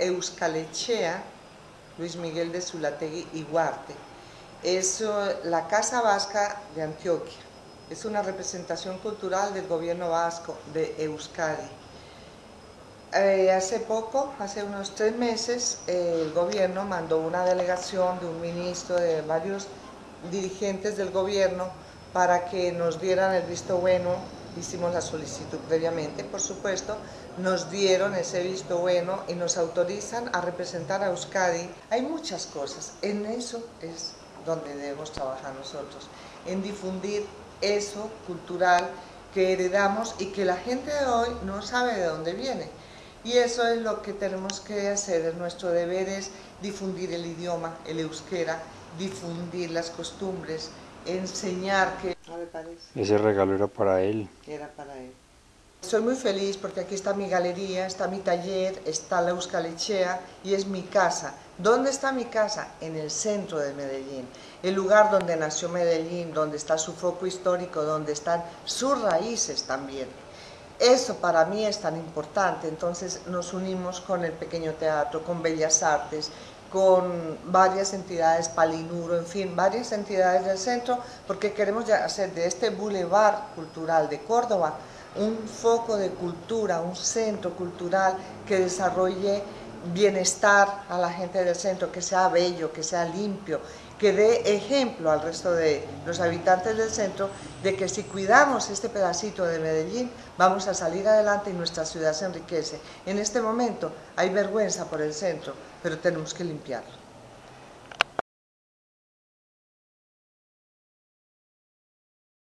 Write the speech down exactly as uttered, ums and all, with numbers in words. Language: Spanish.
Euskalechea Luis Miguel de Zulategui y Huarte. Es la Casa Vasca de Antioquia. Es una representación cultural del gobierno vasco de Euskadi. Eh, hace poco, hace unos tres meses, eh, el gobierno mandó una delegación de un ministro, de varios dirigentes del gobierno, para que nos dieran el visto bueno. Hicimos la solicitud previamente, por supuesto, nos dieron ese visto bueno y nos autorizan a representar a Euskadi. Hay muchas cosas, en eso es donde debemos trabajar nosotros, en difundir eso cultural que heredamos y que la gente de hoy no sabe de dónde viene. Y eso es lo que tenemos que hacer, nuestro deber es difundir el idioma, el euskera, difundir las costumbres, enseñar que... ¿No le parece? Ese regalo era para él. Era para él. Soy muy feliz porque aquí está mi galería, está mi taller, está la Euskalechea y es mi casa. ¿Dónde está mi casa? En el centro de Medellín, el lugar donde nació Medellín, donde está su foco histórico, donde están sus raíces también. Eso para mí es tan importante, entonces nos unimos con el Pequeño Teatro, con Bellas Artes, con varias entidades, Palinuro, en fin, varias entidades del centro, porque queremos ya hacer de este Boulevard Cultural de Córdoba un foco de cultura, un centro cultural que desarrolle bienestar a la gente del centro, que sea bello, que sea limpio, que dé ejemplo al resto de los habitantes del centro de que si cuidamos este pedacito de Medellín vamos a salir adelante y nuestra ciudad se enriquece. En este momento hay vergüenza por el centro, pero tenemos que limpiarlo.